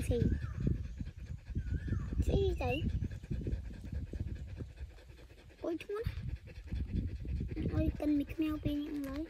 xì gì vậy? Ôi chúng nó ơi cần mịt mèo bên những lấy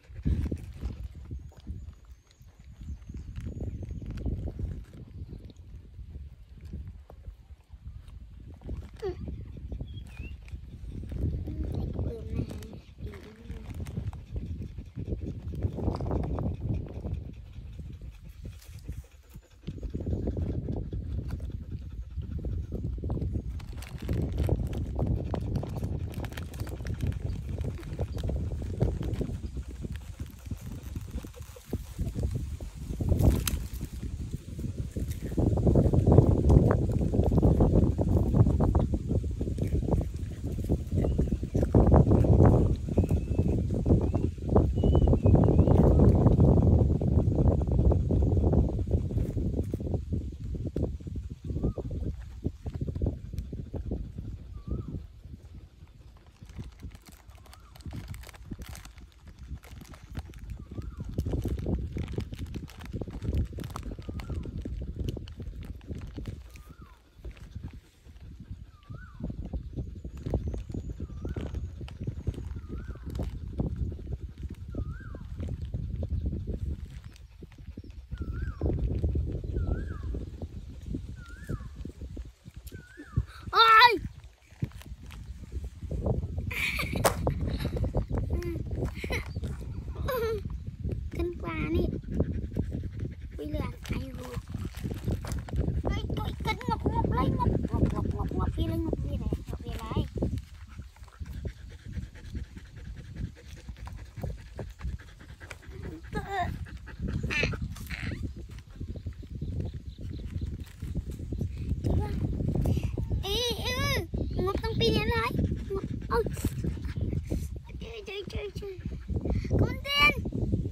cân qua nè bây giờ ai rồi tôi cân ngọc lấy ngọc phi lên ngọc phi này ngọc tăng phi này lại ôi chơi con tiên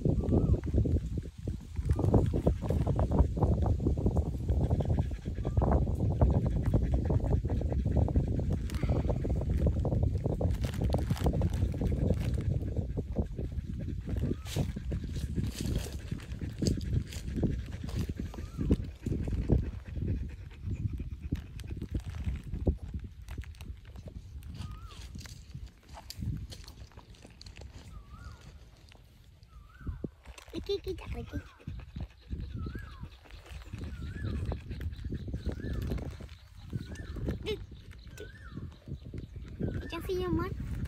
cái chặt lại cái chắc phi mất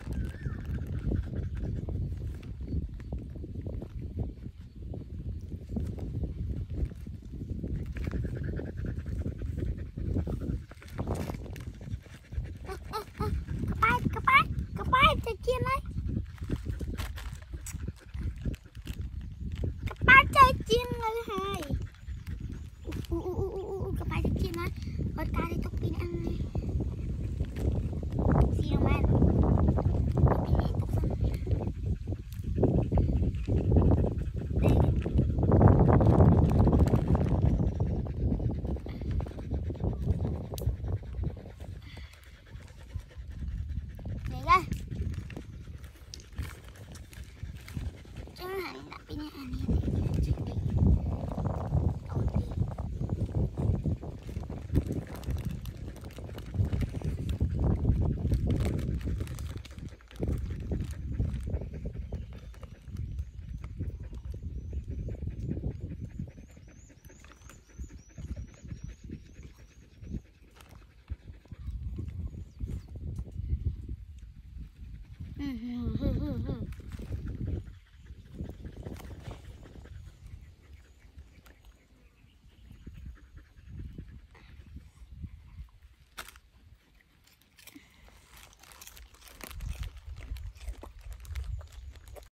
cái bay cái chiên này cái chiên này hai cái bay cái chiên này bật cá để tục pin ăn này xì đâu man pin này tục phân đây ra cho hẳn đã pin này ăn này